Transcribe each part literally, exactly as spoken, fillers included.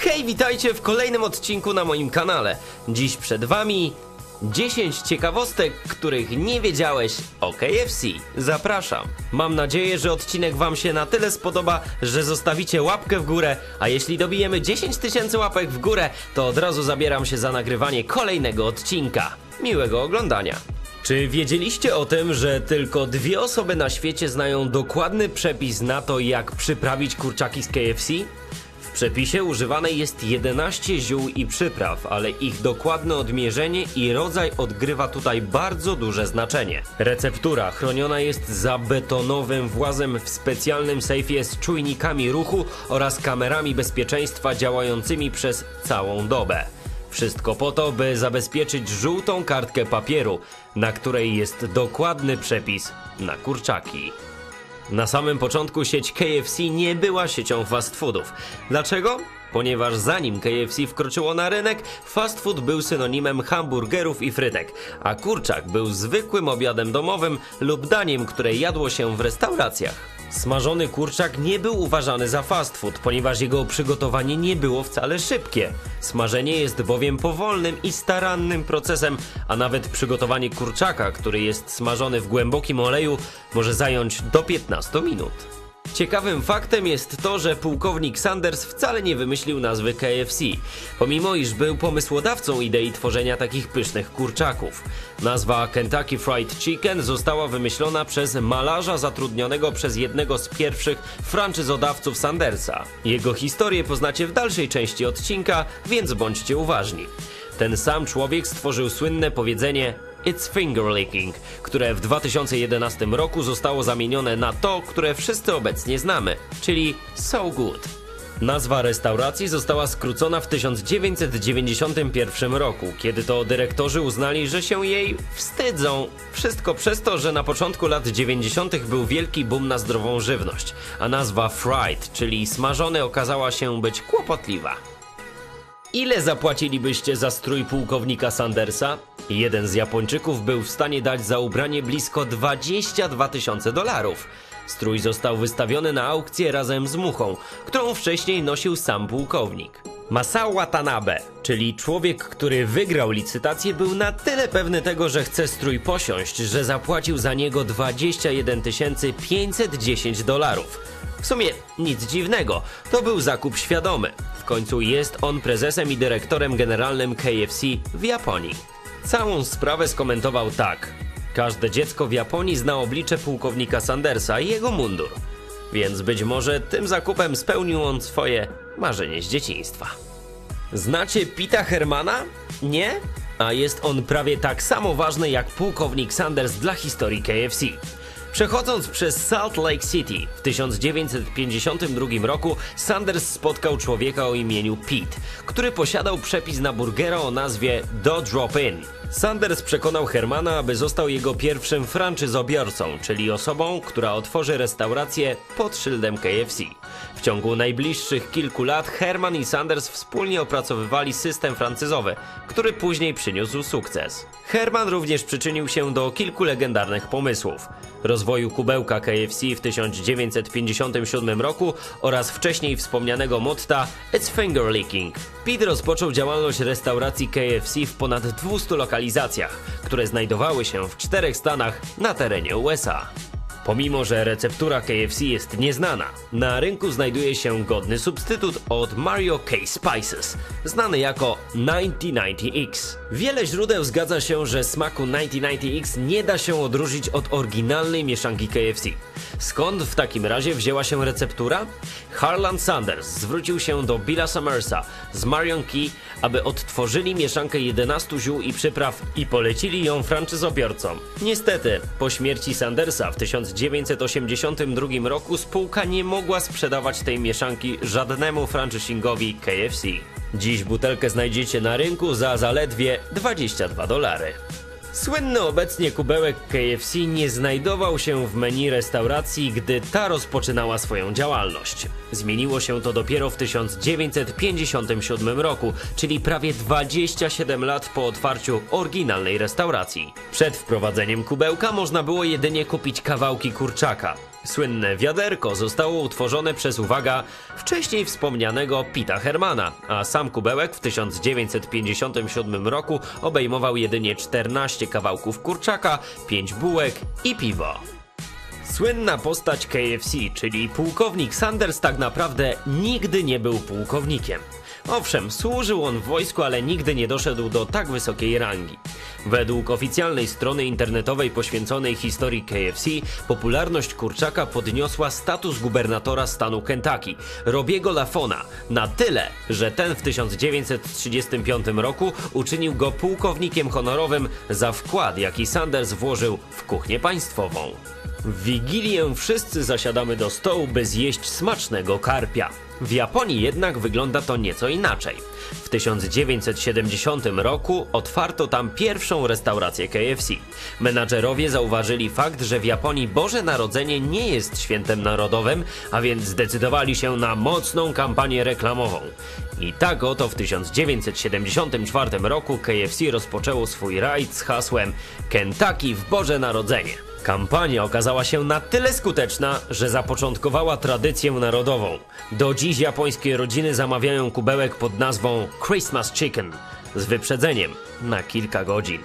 Hej, witajcie w kolejnym odcinku na moim kanale. Dziś przed wami dziesięć ciekawostek, których nie wiedziałeś o K F C. Zapraszam. Mam nadzieję, że odcinek wam się na tyle spodoba, że zostawicie łapkę w górę, a jeśli dobijemy dziesięć tysięcy łapek w górę, to od razu zabieram się za nagrywanie kolejnego odcinka. Miłego oglądania. Czy wiedzieliście o tym, że tylko dwie osoby na świecie znają dokładny przepis na to, jak przyprawić kurczaki z K F C? W przepisie używane jest jedenaście ziół i przypraw, ale ich dokładne odmierzenie i rodzaj odgrywa tutaj bardzo duże znaczenie. Receptura chroniona jest za betonowym włazem w specjalnym sejfie z czujnikami ruchu oraz kamerami bezpieczeństwa działającymi przez całą dobę. Wszystko po to, by zabezpieczyć żółtą kartkę papieru, na której jest dokładny przepis na kurczaki. Na samym początku sieć K F C nie była siecią fast foodów. Dlaczego? Ponieważ zanim K F C wkroczyło na rynek, fast food był synonimem hamburgerów i frytek, a kurczak był zwykłym obiadem domowym lub daniem, które jadło się w restauracjach. Smażony kurczak nie był uważany za fast food, ponieważ jego przygotowanie nie było wcale szybkie. Smażenie jest bowiem powolnym i starannym procesem, a nawet przygotowanie kurczaka, który jest smażony w głębokim oleju, może zająć do piętnastu minut. Ciekawym faktem jest to, że pułkownik Sanders wcale nie wymyślił nazwy K F C, pomimo iż był pomysłodawcą idei tworzenia takich pysznych kurczaków. Nazwa Kentucky Fried Chicken została wymyślona przez malarza zatrudnionego przez jednego z pierwszych franczyzodawców Sandersa. Jego historię poznacie w dalszej części odcinka, więc bądźcie uważni. Ten sam człowiek stworzył słynne powiedzenie "It's finger licking", które w dwa tysiące jedenastym roku zostało zamienione na to, które wszyscy obecnie znamy, czyli "so good". Nazwa restauracji została skrócona w tysiąc dziewięćset dziewięćdziesiątym pierwszym roku, kiedy to dyrektorzy uznali, że się jej wstydzą. Wszystko przez to, że na początku lat dziewięćdziesiątych był wielki boom na zdrową żywność, a nazwa fried, czyli smażony, okazała się być kłopotliwa. Ile zapłacilibyście za strój pułkownika Sandersa? Jeden z Japończyków był w stanie dać za ubranie blisko dwadzieścia dwa tysiące dolarów. Strój został wystawiony na aukcję razem z muchą, którą wcześniej nosił sam pułkownik. Masao Watanabe, czyli człowiek, który wygrał licytację, był na tyle pewny tego, że chce strój posiąść, że zapłacił za niego dwadzieścia jeden tysięcy pięćset dziesięć dolarów. W sumie nic dziwnego, to był zakup świadomy. W końcu jest on prezesem i dyrektorem generalnym K F C w Japonii. Całą sprawę skomentował tak: każde dziecko w Japonii zna oblicze pułkownika Sandersa i jego mundur. Więc być może tym zakupem spełnił on swoje marzenie z dzieciństwa. Znacie Pita Hermana? Nie? A jest on prawie tak samo ważny jak pułkownik Sanders dla historii K F C. Przechodząc przez Salt Lake City w tysiąc dziewięćset pięćdziesiątym drugim roku, Sanders spotkał człowieka o imieniu Pete, który posiadał przepis na burgera o nazwie Do Drop In. Sanders przekonał Hermana, aby został jego pierwszym franczyzobiorcą, czyli osobą, która otworzy restaurację pod szyldem K F C. W ciągu najbliższych kilku lat Herman i Sanders wspólnie opracowywali system franczyzowy, który później przyniósł sukces. Herman również przyczynił się do kilku legendarnych pomysłów: rozwoju kubełka K F C w tysiąc dziewięćset pięćdziesiątym siódmym roku oraz wcześniej wspomnianego motta "It's finger licking". Pete rozpoczął działalność restauracji K F C w ponad dwustu lokalizacjach, które znajdowały się w czterech stanach na terenie U S A. Pomimo że receptura K F C jest nieznana, na rynku znajduje się godny substytut od Mario K Spices, znany jako dziewięćset dziewięćdziesiąt X. Wiele źródeł zgadza się, że smaku dziewięćset dziewięćdziesiąt X nie da się odróżnić od oryginalnej mieszanki K F C. Skąd w takim razie wzięła się receptura? Harland Sanders zwrócił się do Billa Summersa z Marion Key, aby odtworzyli mieszankę jedenastu ziół i przypraw i polecili ją franczyzobiorcom. Niestety, po śmierci Sandersa w tysiąc dziewięćset osiemdziesiątym drugim roku spółka nie mogła sprzedawać tej mieszanki żadnemu franchisingowi K F C. Dziś butelkę znajdziecie na rynku za zaledwie dwadzieścia dwa dolary. Słynny obecnie kubełek K F C nie znajdował się w menu restauracji, gdy ta rozpoczynała swoją działalność. Zmieniło się to dopiero w tysiąc dziewięćset pięćdziesiątym siódmym roku, czyli prawie dwadzieścia siedem lat po otwarciu oryginalnej restauracji. Przed wprowadzeniem kubełka można było jedynie kupić kawałki kurczaka. Słynne wiaderko zostało utworzone przez, uwaga, wcześniej wspomnianego Pita Hermana, a sam kubełek w tysiąc dziewięćset pięćdziesiątym siódmym roku obejmował jedynie czternaście kawałków kurczaka, pięć bułek i piwo. Słynna postać K F C, czyli pułkownik Sanders, tak naprawdę nigdy nie był pułkownikiem. Owszem, służył on w wojsku, ale nigdy nie doszedł do tak wysokiej rangi. Według oficjalnej strony internetowej poświęconej historii K F C, popularność kurczaka podniosła status gubernatora stanu Kentucky, Robiego Lafona, na tyle, że ten w tysiąc dziewięćset trzydziestym piątym roku uczynił go pułkownikiem honorowym za wkład, jaki Sanders włożył w kuchnię państwową. W Wigilię wszyscy zasiadamy do stołu, by zjeść smacznego karpia. W Japonii jednak wygląda to nieco inaczej. W tysiąc dziewięćset siedemdziesiątym roku otwarto tam pierwszą restaurację K F C. Menadżerowie zauważyli fakt, że w Japonii Boże Narodzenie nie jest świętem narodowym, a więc zdecydowali się na mocną kampanię reklamową. I tak oto w tysiąc dziewięćset siedemdziesiątym czwartym roku K F C rozpoczęło swój rajd z hasłem Kentucky w Boże Narodzenie. Kampania okazała się na tyle skuteczna, że zapoczątkowała tradycję narodową. Do dziś japońskie rodziny zamawiają kubełek pod nazwą Christmas Chicken z wyprzedzeniem na kilka godzin.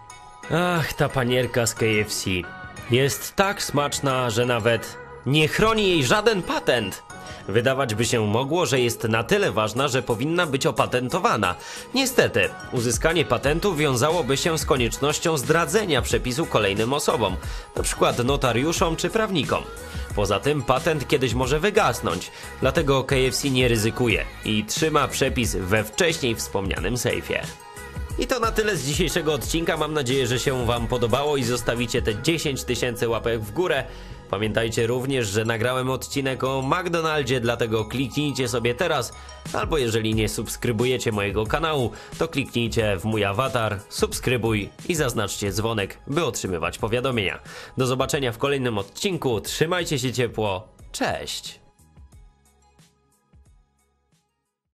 Ach, ta panierka z K F C jest tak smaczna, że nawet nie chroni jej żaden patent. Wydawać by się mogło, że jest na tyle ważna, że powinna być opatentowana. Niestety, uzyskanie patentu wiązałoby się z koniecznością zdradzenia przepisu kolejnym osobom, np. notariuszom czy prawnikom. Poza tym patent kiedyś może wygasnąć, dlatego K F C nie ryzykuje i trzyma przepis we wcześniej wspomnianym sejfie. I to na tyle z dzisiejszego odcinka. Mam nadzieję, że się wam podobało i zostawicie te dziesięć tysięcy łapek w górę. Pamiętajcie również, że nagrałem odcinek o McDonaldzie, dlatego kliknijcie sobie teraz, albo jeżeli nie subskrybujecie mojego kanału, to kliknijcie w mój awatar, subskrybuj i zaznaczcie dzwonek, by otrzymywać powiadomienia. Do zobaczenia w kolejnym odcinku, trzymajcie się ciepło, cześć!